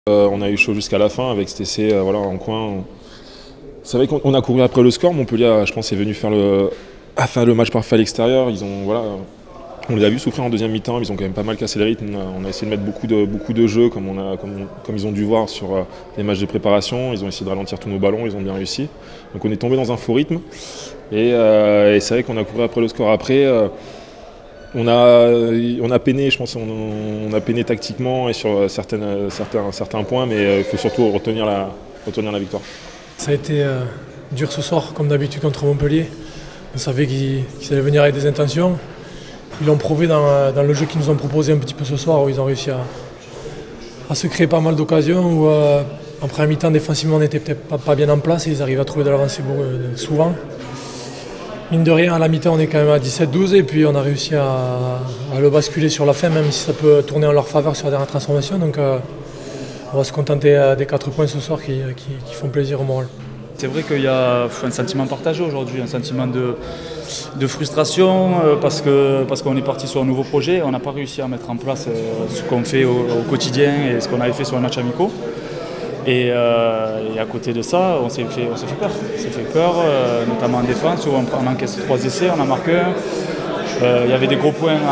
On a eu chaud jusqu'à la fin avec cet essai voilà, en coin. C'est vrai qu'on a couru après le score. Montpellier, je pense, est venu faire le match parfait à l'extérieur. On les a vus souffrir en deuxième mi-temps. Ils ont quand même pas mal cassé le rythme. On a essayé de mettre beaucoup de jeux comme ils ont dû voir sur les matchs de préparation. Ils ont essayé de ralentir tous nos ballons. Ils ont bien réussi. Donc on est tombé dans un faux rythme. Et c'est vrai qu'on a couru après le score. Après, on a peiné, je pense, on a peiné tactiquement et sur certains points, mais il faut surtout retenir la victoire. Ça a été dur ce soir, comme d'habitude contre Montpellier. On savait qu'ils allaient venir avec des intentions. Ils l'ont prouvé dans le jeu qu'ils nous ont proposé un petit peu ce soir, où ils ont réussi à se créer pas mal d'occasions, où en première mi-temps, défensivement, on n'était peut-être pas bien en place et ils arrivent à trouver de l'avancée souvent. Mine de rien, à la mi-temps, on est quand même à 17-12 et puis on a réussi à le basculer sur la fin, même si ça peut tourner en leur faveur sur la dernière transformation. Donc on va se contenter des 4 points ce soir qui font plaisir au moral. C'est vrai qu'il y a un sentiment partagé aujourd'hui, un sentiment de frustration parce qu'on est parti sur un nouveau projet. On n'a pas réussi à mettre en place ce qu'on fait au quotidien et ce qu'on avait fait sur les matchs amicaux. Et à côté de ça, on s'est fait peur. On s'est fait peur, notamment en défense, où on encaisse 3 essais, on en marque un. Il y avait des gros points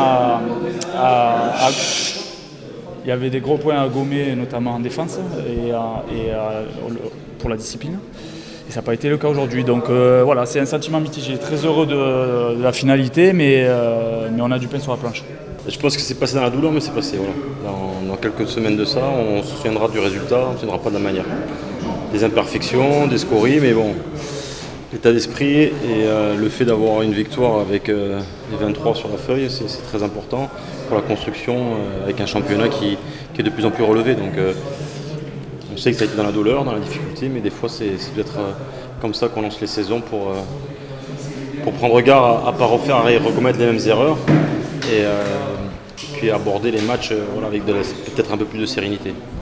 à gommer, notamment en défense et pour la discipline. Et ça n'a pas été le cas aujourd'hui. Donc voilà, c'est un sentiment mitigé. Très heureux de la finalité, mais on a du pain sur la planche. Je pense que c'est passé dans la douleur, mais c'est passé. Voilà. Dans quelques semaines de ça, on se souviendra du résultat, on ne se souviendra pas de la manière. Des imperfections, des scories, mais bon, l'état d'esprit et le fait d'avoir une victoire avec les 23 sur la feuille, c'est très important pour la construction avec un championnat qui est de plus en plus relevé. Donc on sait que ça a été dans la douleur, dans la difficulté, mais des fois c'est peut-être comme ça qu'on lance les saisons pour prendre garde à ne pas refaire et recommettre les mêmes erreurs. Et puis aborder les matchs avec peut-être un peu plus de sérénité.